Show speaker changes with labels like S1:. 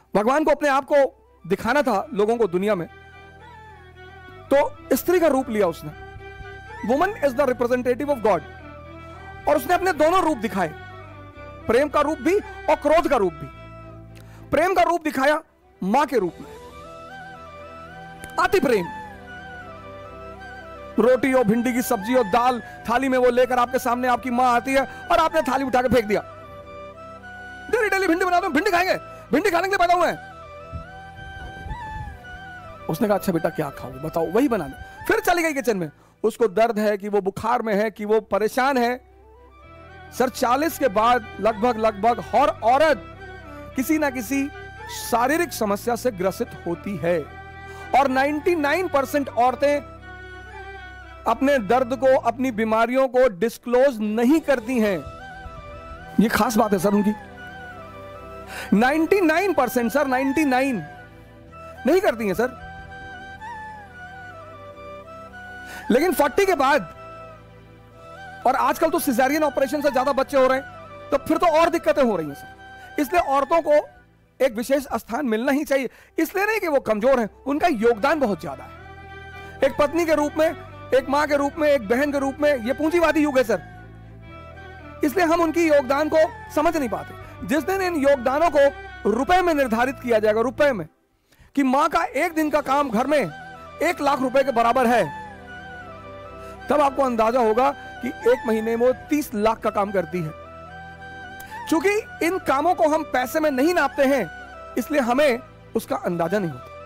S1: भगवान को अपने आप को दिखाना था लोगों को दुनिया में, तो स्त्री का रूप लिया उसने। Woman is the representative of God, और उसने अपने दोनों रूप दिखाए, प्रेम का रूप भी और क्रोध का रूप भी। प्रेम का रूप दिखाया मां के रूप में, अति प्रेम, रोटी और भिंडी की सब्जी और दाल थाली में वो लेकर आपके सामने आपकी मां आती है और आपने थाली उठा के फेंक दिया। डेली डेली भिंडी बना दो, भिंडी खाएंगे, भिंडी खाने के लिए पैदा हुए हैं। उसने कहा अच्छा बेटा क्या खाओगे बताओ, वही बना दे। फिर चली गई किचन में, उसको दर्द है कि वो बुखार में है कि वो परेशान है। सर 40 के बाद लगभग हर औरत किसी ना किसी शारीरिक समस्या से ग्रसित होती है, और 99% औरतें अपने दर्द को, अपनी बीमारियों को डिस्क्लोज नहीं करती हैं। ये खास बात है सर उनकी। 99% सर, 99 नहीं करती हैं सर। लेकिन 40 के बाद, और आजकल तो सिजेरियन ऑपरेशन से ज्यादा बच्चे हो रहे हैं, तो फिर तो और दिक्कतें हो रही हैं सर। इसलिए औरतों को एक विशेष स्थान मिलना ही चाहिए। इसलिए नहीं कि वो कमजोर हैं, उनका योगदान बहुत ज्यादा है। एक पत्नी के रूप में, एक मां के रूप में, एक बहन के रूप में, ये पूंजीवादी युग है सर, इसलिए हम उनकी योगदान को समझ नहीं पाते। जिस दिन इन योगदानों को रुपए में निर्धारित किया जाएगा, रुपए में, कि मां का एक दिन का काम घर में 1 लाख रुपए के बराबर है, तब आपको अंदाजा होगा कि एक महीने में वो 30 लाख का काम करती है। चूंकि इन कामों को हम पैसे में नहीं नापते हैं, इसलिए हमें उसका अंदाजा नहीं होता।